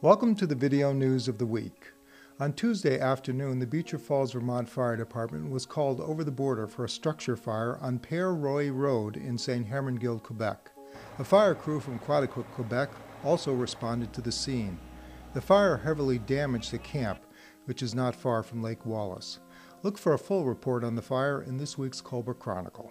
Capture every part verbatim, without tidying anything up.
Welcome to the video news of the week. On Tuesday afternoon, the Beecher Falls, Vermont Fire Department was called over the border for a structure fire on Père Roy Road in Saint Hermenegilde, Quebec. A fire crew from Quebec, Quebec also responded to the scene. The fire heavily damaged the camp, which is not far from Lake Wallace. Look for a full report on the fire in this week's Colebrook Chronicle.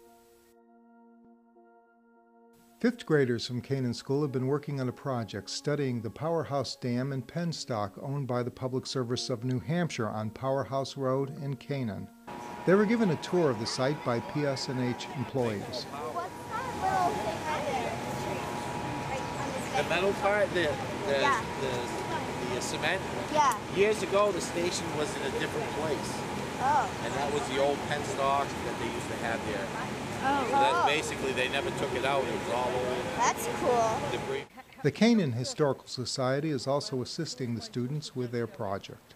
Fifth graders from Canaan School have been working on a project studying the Powerhouse Dam and penstock owned by the Public Service of New Hampshire on Powerhouse Road in Canaan. They were given a tour of the site by P S N H employees. What's that little thing right there? The metal part, the the, Yeah. the, the cement? Yeah. Years ago, the station was in a different place. Oh. And that was the old penstock that they used to have there. Oh. So that basically, they never took it out. It was all old That's cool. debris. The Canaan Historical Society is also assisting the students with their project.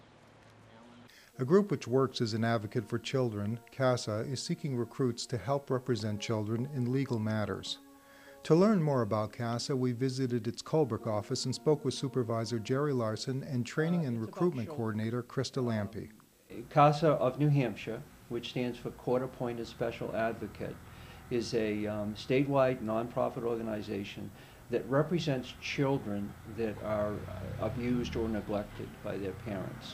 A group which works as an advocate for children, CASA, is seeking recruits to help represent children in legal matters. To learn more about CASA, we visited its Colebrook office and spoke with Supervisor Jerry Larson and Training and Recruitment Coordinator Krista Lampe. CASA of New Hampshire, which stands for Court-Appointed Special Advocate, is a um, statewide nonprofit organization that represents children that are uh, abused or neglected by their parents.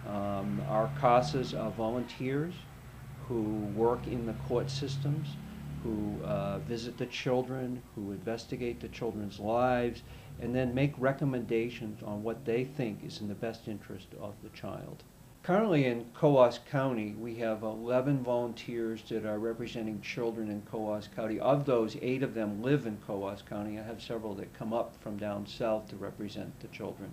Um, our CASAs are volunteers who work in the court systems, who uh, visit the children, who investigate the children's lives, and then make recommendations on what they think is in the best interest of the child. Currently in Coos County, we have eleven volunteers that are representing children in Coos County. Of those, eight of them live in Coos County. I have several that come up from down south to represent the children.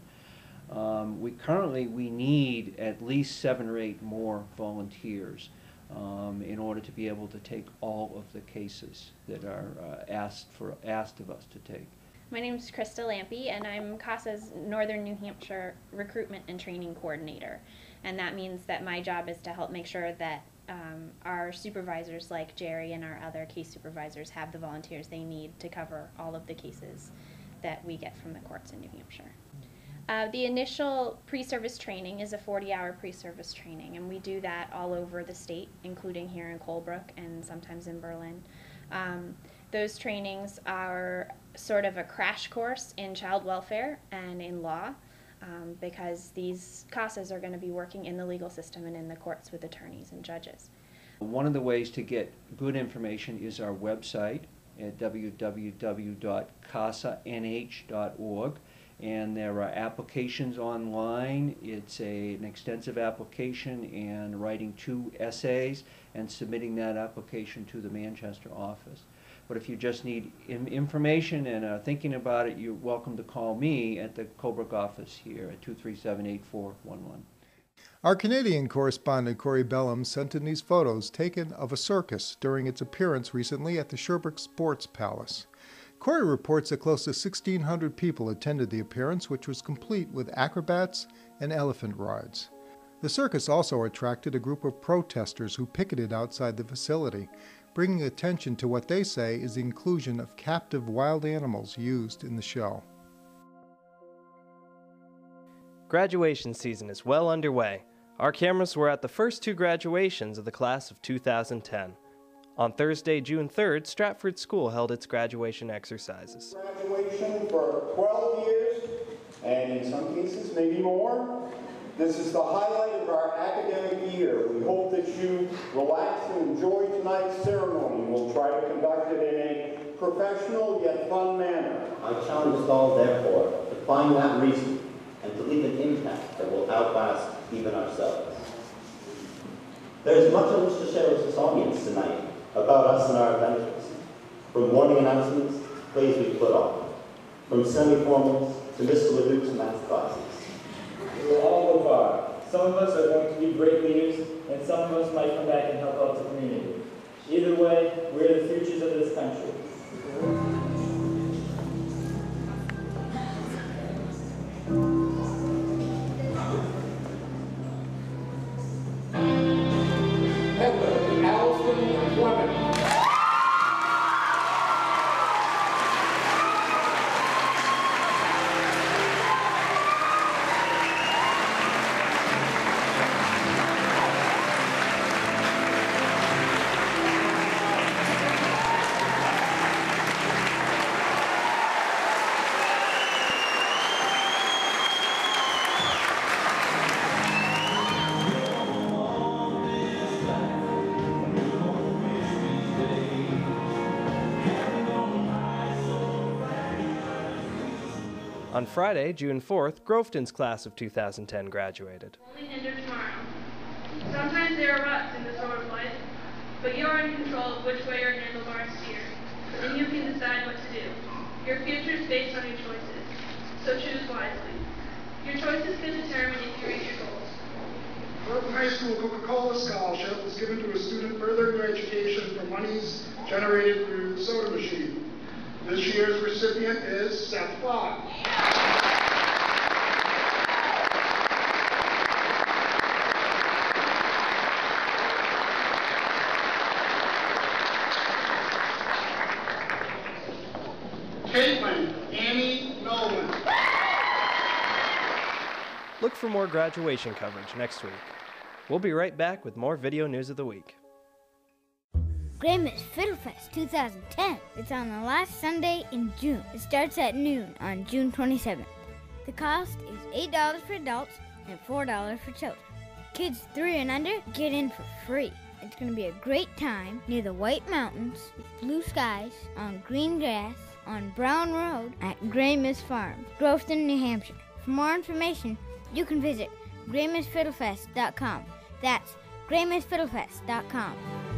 Um, we currently, we need at least seven or eight more volunteers um, in order to be able to take all of the cases that are uh, asked, for, asked of us to take. My name is Krista Lampe, and I'm CASA's Northern New Hampshire Recruitment and Training Coordinator. And that means that my job is to help make sure that um, our supervisors like Jerry and our other case supervisors have the volunteers they need to cover all of the cases that we get from the courts in New Hampshire. Uh, the initial pre-service training is a forty hour pre-service training, and we do that all over the state, including here in Colebrook and sometimes in Berlin. Um, those trainings are sort of a crash course in child welfare and in law, um, because these CASAs are going to be working in the legal system and in the courts with attorneys and judges. One of the ways to get good information is our website at w w w dot casa n h dot org. And there are applications online. It's a, an extensive application, and writing two essays and submitting that application to the Manchester office. But if you just need im information and are thinking about it, you're welcome to call me at the Colebrook office here at two three seven, eight four one one. Our Canadian correspondent Corey Bellum sent in these photos taken of a circus during its appearance recently at the Sherbrooke Sports Palace. Corey reports that close to sixteen hundred people attended the appearance, which was complete with acrobats and elephant rides. The circus also attracted a group of protesters who picketed outside the facility, bringing attention to what they say is the inclusion of captive wild animals used in the show. Graduation season is well underway. Our cameras were at the first two graduations of the class of two thousand ten. On Thursday, June third, Stratford School held its graduation exercises. Graduation for twelve years, and in some cases maybe more. This is the highlight of our academic year. We hope that you relax and enjoy tonight's ceremony. We'll try to conduct it in a professional yet fun manner. I challenge us all, therefore, to find that reason and to leave an impact that will outlast even ourselves. There is much on which to share with this audience tonight about us and our adventures, from morning announcements to plays we put on, from semi-formals to Mister LeDuc's math classes. We will all go far. Some of us are going to be great leaders, and some of us might come back and help out the community. Either way, we're the futures of this country. On Friday, June fourth, Groveton's class of two thousand ten graduated. Only hinder tomorrow. Sometimes there are ruts in this sort of life, but you are in control of which way your handlebars steer, and you can decide what to do. Your future is based on your choices, so choose wisely. Your choices can determine if you reach your goals. Groveton High School Coca-Cola Scholarship was given to a student furthering their education from monies generated through the soda machine. This year's recipient is Seth Fogg. Caitlin Annie Nolan. Look for more graduation coverage next week. We'll be right back with more video news of the week. Grandma's Fiddle Fest two thousand ten. It's on the last Sunday in June. It starts at noon on June twenty-seventh. The cost is eight dollars for adults and four dollars for children. Kids three and under get in for free. It's going to be a great time near the White Mountains with blue skies on green grass on Brown Road at Grandma's Farm, Groveton, New Hampshire. For more information, you can visit grandmas fiddle fest dot com. That's grandmas fiddle fest dot com.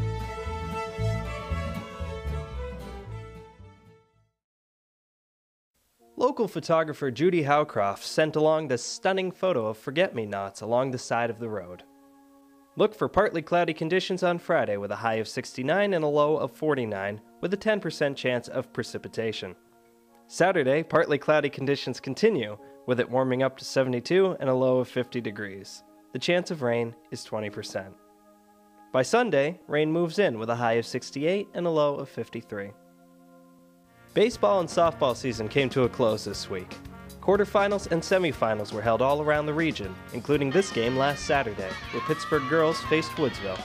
Local photographer Judy Howcroft sent along this stunning photo of forget-me-nots along the side of the road. Look for partly cloudy conditions on Friday with a high of sixty-nine and a low of forty-nine with a ten percent chance of precipitation. Saturday, partly cloudy conditions continue with it warming up to seventy-two and a low of fifty degrees. The chance of rain is twenty percent. By Sunday, rain moves in with a high of sixty-eight and a low of fifty-three. Baseball and softball season came to a close this week. Quarterfinals and semifinals were held all around the region, including this game last Saturday, where Pittsburgh girls faced Woodsville.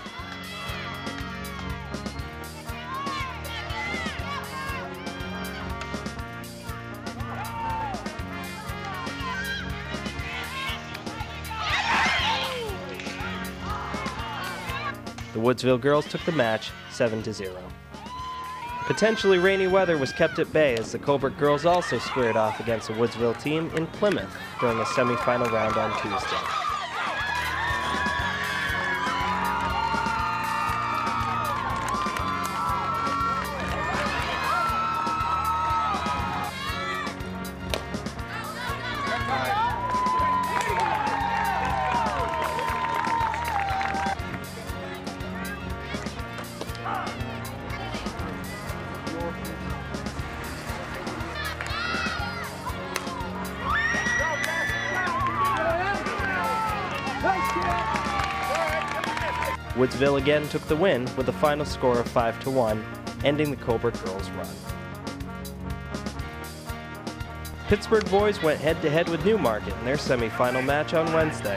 The Woodsville girls took the match seven to zero. Potentially rainy weather was kept at bay as the Colebrook girls also squared off against the Woodsville team in Plymouth during a semifinal round on Tuesday. Woodsville again took the win with a final score of five to one, ending the Colebrook girls' run. Pittsburgh boys went head-to-head with Newmarket in their semifinal match on Wednesday.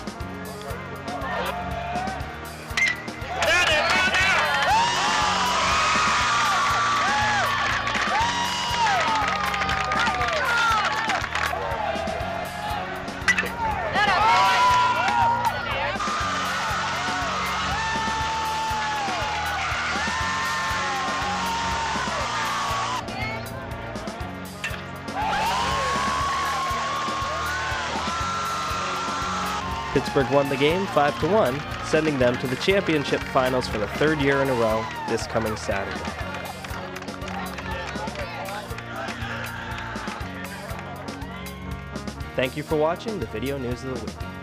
Pittsburgh won the game five to one, sending them to the championship finals for the third year in a row this coming Saturday. Thank you for watching the Video News of the Week.